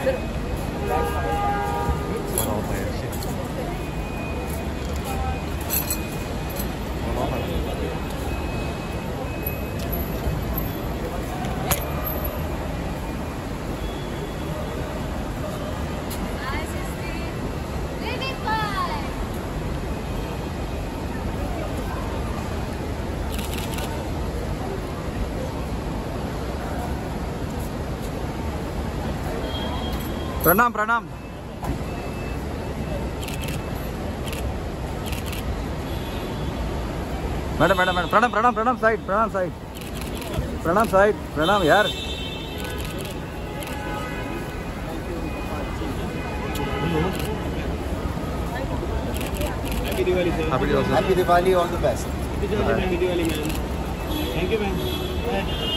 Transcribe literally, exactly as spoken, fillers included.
प्रणाम प्रणाम madam madam madam प्रणाम प्रणाम प्रणाम साइड प्रणाम साइड प्रणाम साइड प्रणाम यार Happy Diwali, sir. Happy Diwali. Happy Diwali, all the best. Happy Diwali, man. Thank you, man.